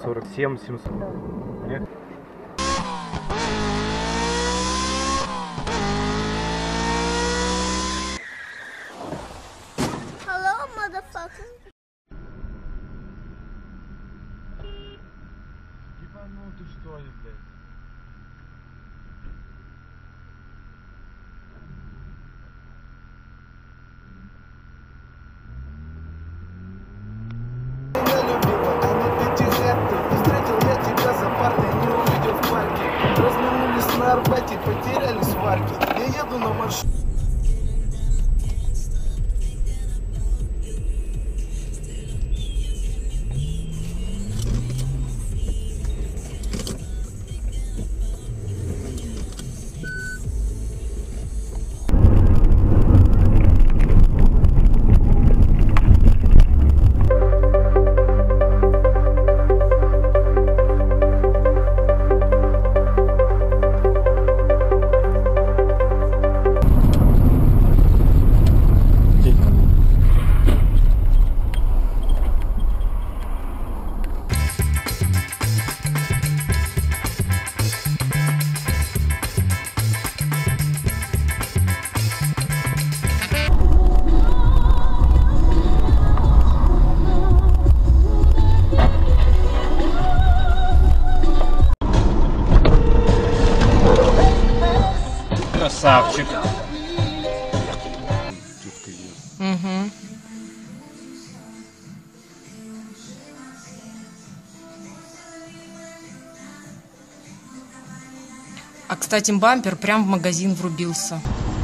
47 700. Да. Нет? Hello, motherfucker. Ебанутый что ли, блядь? Встретил я тебя за партой, не увидел в парке. Разминулись на Арбате, потеряли сварки. Я еду на маршруте. Красавчик. Угу. А, кстати, бампер прям в магазин врубился.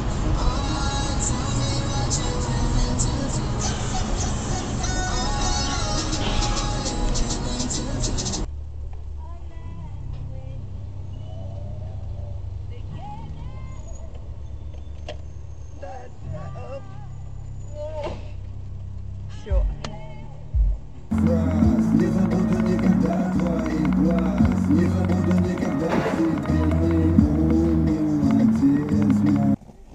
Все. Не забуду никогда твоих глаз. Не забуду никогда теперь мой отец мой.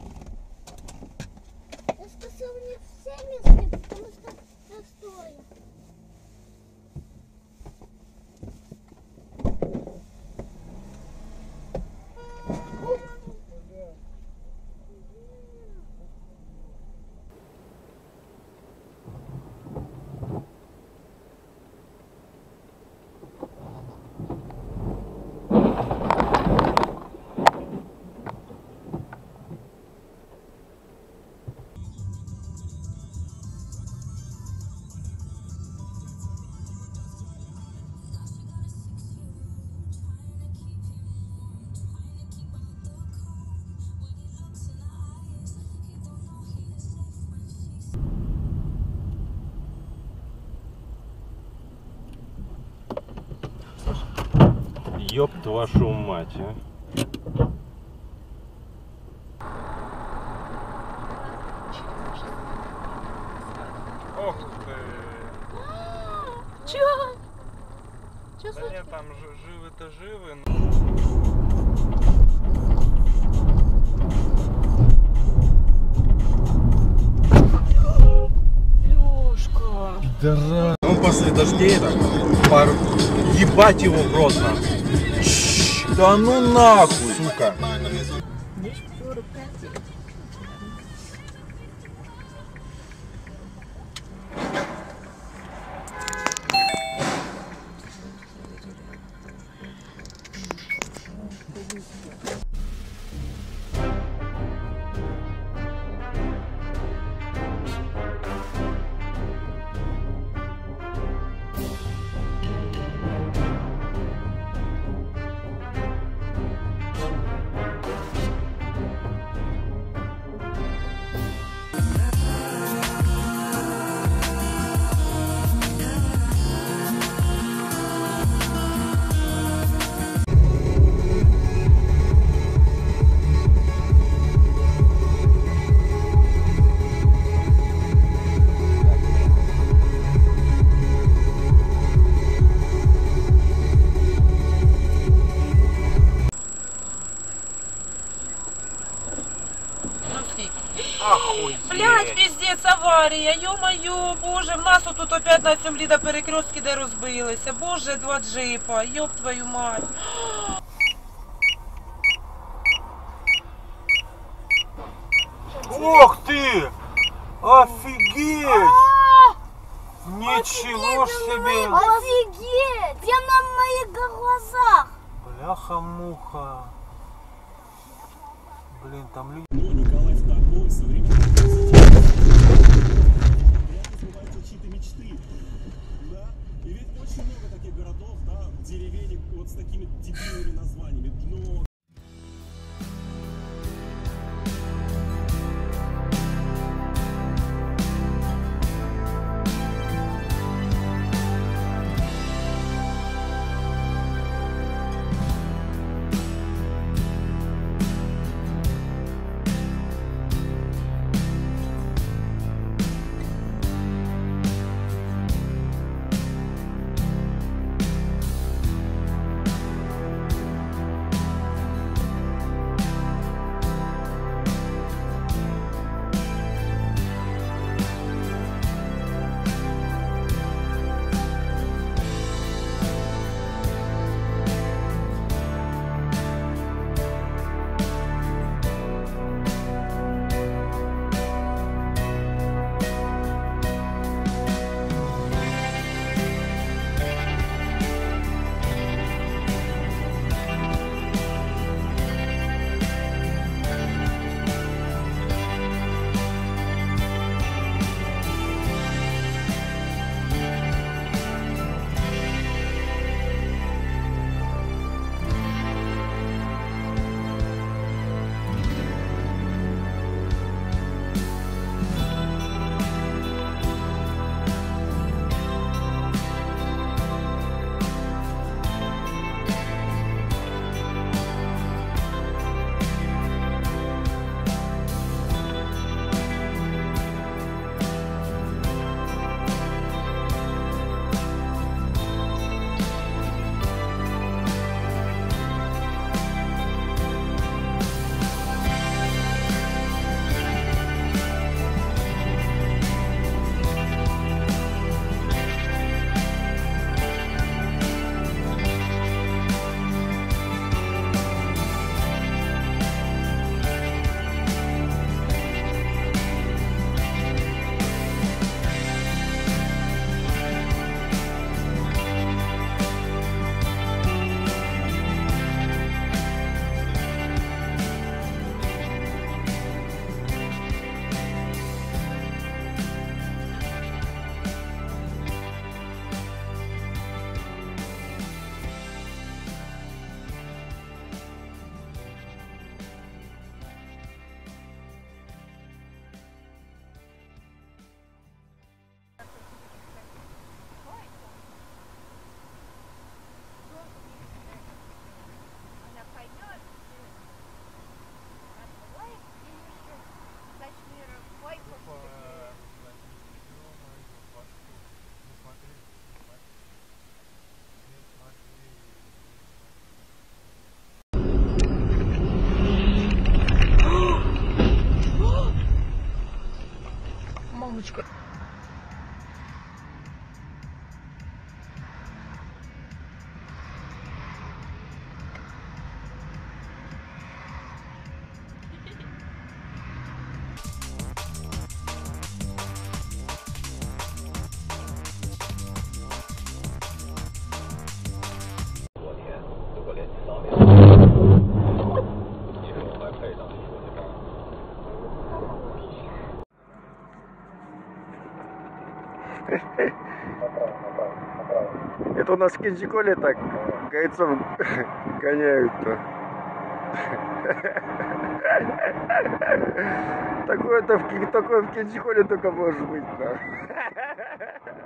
Я спасал не все места, потому что простое. Ёб вашу мать, а. Ох ты. Чё? Чё Да нет, там живы-то живы. Лёшка. Да. Он после дождей там ебать его в рот нахуй. Да ну нахуй, сука. Охуеть. Блядь, пиздец, аварія, ё-моё, боже, в нас тут опять на цьому ліда перекрестки, де розбилися. Боже, два джипа, ёб твою мать. Ох ты! Офигеть! Ничего ж себе! Офигеть! Прям на моих глазах! Бляха-муха! Блин, там люди... Ну, Николай II, современный сбываются чьи-то мечты, да, и ведь очень много таких городов, да, деревень вот с такими дебильными названиями, но... Мамочка. Это у нас в Кинджиколе так гайцом гоняют-то. Такое в Кинджиколе только может быть. Да.